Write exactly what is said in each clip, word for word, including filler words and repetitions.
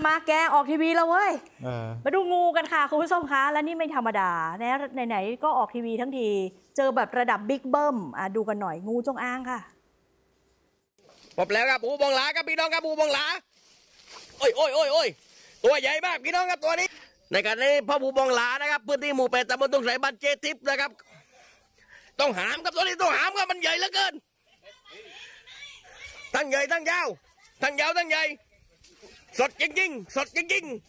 มาแกออกทีวีแล้วเว้ยมาดูงูกันค่ะคุณผู้ชมคะและนี่ไม่ธรรมดานะไหนๆก็ออกทีวีทั้งทีเจอแบบระดับบิ๊กเบิ้มอ่ะดูกันหน่อยงูจงอางค่ะพบแล้วครับปูบองหลาครับพี่น้องครับปูบองหลาโอ้ยโอ้ยโอ้ยโอ้ยตัวใหญ่มากพี่น้องครับตัวนี้ในการนี้พ่อปูบองหลานะครับพื้นที่หมู่แปดตำบลตรงสายบ้านเจทิพย์นะครับต้องหามครับตัวนี้ต้องหามครับมันใหญ่เหลือเกินทั้งใหญ่ทั้งยาวทั้งยาวทั้งใหญ่สดจริงๆสดจริงๆ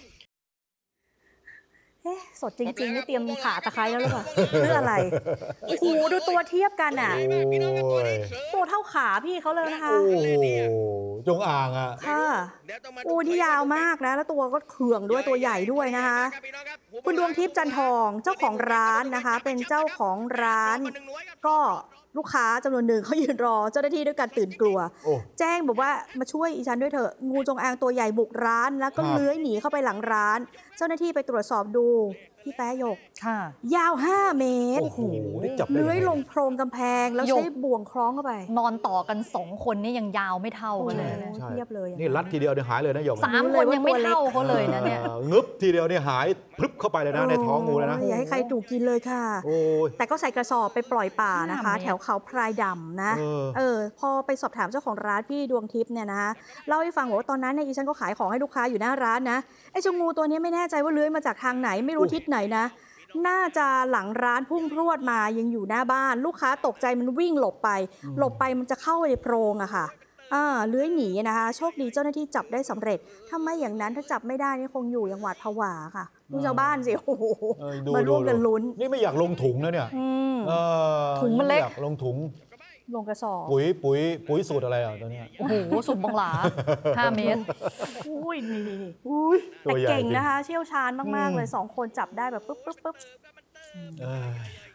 เอ๊ะสดจริงๆนี่เตรียมขาตะไคร้แล้วหรือเปล่าหรืออะไรโอ้โหดูตัวเทียบกันอ่ะตัวเท่าขาพี่เขาเลยนะคะโอ้จงอางอ่ะค่ะโอ้ที่ยาวมากนะแล้วตัวก็เขื่องด้วยตัวใหญ่ด้วยนะคะคุณดวงทิพย์จันทองเจ้าของร้านนะคะเป็นเจ้าของร้านก็ลูกค้าจำนวนหนึ่งเขายืนรอเจ้าหน้าที่ด้วยการตื่นกลัวแจ้งบอกว่ามาช่วยอีฉันด้วยเถอะงูจงอางตัวใหญ่บุกร้านแล้วก็เลื้อยหนีเข้าไปหลังร้านเจ้าหน้าที่ไปตรวจสอบดูพี่แป๊ะหยกยาวห้าเมตรเลื้อยลงโพรงกำแพงแล้วใช้บ่วงคล้องเข้าไปนอนต่อกันสองคนนี่ยังยาวไม่เท่ากันเลยเทียบเลยนี่รัดทีเดียวเนี่ยหายเลยนะหยกสามคนยังไม่เท่าเขาเลยนะเนี่ยงึบทีเดียวเนี่ยหายพลึบเข้าไปเลยนะในท้องงูเลยนะอย่าให้ใครถูกกินเลยค่ะแต่ก็ใส่กระสอบไปปล่อยป่านะคะแถวเขาพรายดำนะเออพอไปสอบถามเจ้าของร้านพี่ดวงทิพย์เนี่ยนะคะเล่าให้ฟังว่าตอนนั้นเนี่ยอีฉันก็ขายของให้ลูกค้าอยู่หน้าร้านนะไอ้เจ้างูตัวนี้ไม่แน่ใจว่าเลื้อยมาจากทางไหนไม่รู้ทิศไหนนะน่าจะหลังร้านพุ่งพรวดมายังอยู่หน้าบ้านลูกค้าตกใจมันวิ่งหลบไปหลบไปมันจะเข้าในโพรงอะค่ะอ่าเลื้อยหนีนะคะโชคดีเจ้าหน้าที่จับได้สำเร็จถ้าไม่อย่างนั้นถ้าจับไม่ได้นี่คงอยู่อย่างหวาดผวาค่ะดูชาวบ้านสิโอ้โหมาร่วมกันลุ้นนี่ไม่อยากลงถุงนะเนี่ยถุงมันเล็กอยากลงถุงลงกระสอบปุ๋ยปุ๋ยปุ๋ยสูตรอะไรอ่ะตัวนี้โอ้โหสูตรบองหลาห้าเมตรอุ้ยนี่นี่นี่แต่เก่งนะคะเชี่ยวชาญมากๆเลยสองคนจับได้แบบปุ๊บปุ๊บปุ๊บ